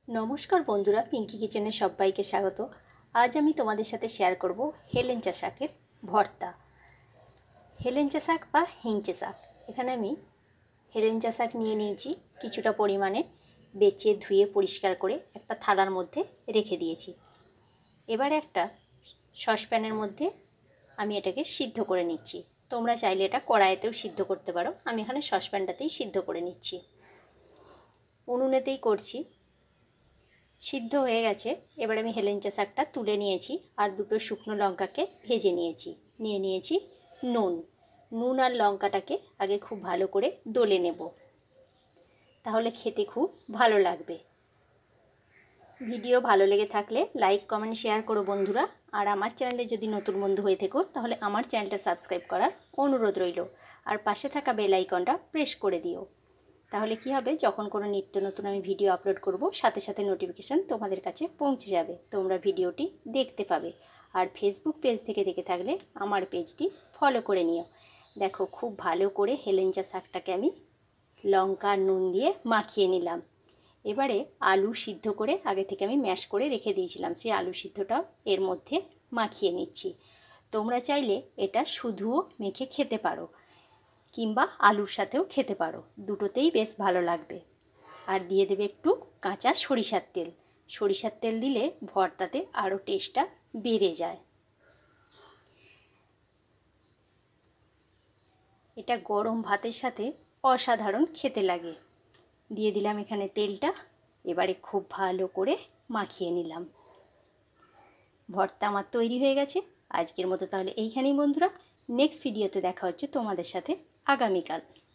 নমস্কার বন্ধুরা, পিঙ্কি কিচেনে সবাইকে স্বাগত। আজ আমি তোমাদের সাথে শেয়ার করব হেলেঞ্চা শাকের ভর্তা। হেলেঞ্চা শাক বা হিংচে শাক, এখানে আমি হেলেঞ্চা শাক নিয়ে নিয়েছি কিছুটা পরিমাণে, বেছে ধুয়ে পরিষ্কার করে একটা থালার মধ্যে রেখে দিয়েছি। এবার একটা সসপ্যানের মধ্যে আমি এটাকে সিদ্ধ করে নিচ্ছি। তোমরা চাইলে এটা কড়াইতেও সিদ্ধ করতে পারো, আমি এখানে সসপ্যানটাতেই সিদ্ধ করে নিচ্ছি। উনুনেতেই করছি। সিদ্ধ হয়ে গেছে। এবার আমি হেলেঞ্চা শাকটা তুলে নিয়েছি আর দুটো শুকনো লঙ্কাকে ভেজে নিয়েছি। নিয়েছি নুন আর লঙ্কাটাকে আগে খুব ভালো করে দলে নেব, তাহলে খেতে খুব ভালো লাগবে। ভিডিও ভালো লেগে থাকলে লাইক কমেন্ট শেয়ার করো বন্ধুরা। আর আমার চ্যানেলে যদি নতুন বন্ধু হয়ে থেকো তাহলে আমার চ্যানেলটা সাবস্ক্রাইব করার অনুরোধ রইল। আর পাশে থাকা বেল আইকনটা প্রেস করে দিও, তাহলে কি হবে, যখন কোনো নিত্য নতুন আমি ভিডিও আপলোড করব সাথে সাথে নোটিফিকেশান তোমাদের কাছে পৌঁছে যাবে, তোমরা ভিডিওটি দেখতে পাবে। আর ফেসবুক পেজ থেকে দেখে থাকলে আমার পেজটি ফলো করে নিও। দেখো, খুব ভালো করে হেলেঞ্চা শাকটাকে আমি লঙ্কা নুন দিয়ে মাখিয়ে নিলাম। এবারে আলু সিদ্ধ করে আগে থেকে আমি ম্যাশ করে রেখে দিয়েছিলাম, সেই আলু সিদ্ধটাও এর মধ্যে মাখিয়ে নিচ্ছি। তোমরা চাইলে এটা শুধুও মেখে খেতে পারো কিংবা আলুর সাথেও খেতে পারো, দুটোতেই বেশ ভালো লাগবে। আর দিয়ে দেবে একটু কাঁচা সরিষার তেল। সরিষার তেল দিলে ভর্তাতে আরও টেস্টটা বেড়ে যায়। এটা গরম ভাতের সাথে অসাধারণ খেতে লাগে। দিয়ে দিলাম এখানে তেলটা। এবারে খুব ভালো করে মাখিয়ে নিলাম। ভর্তা আমার তৈরি হয়ে গেছে। আজকের মতো তাহলে এইখানেই বন্ধুরা, নেক্সট ভিডিওতে দেখা হচ্ছে তোমাদের সাথে আগামীকাল।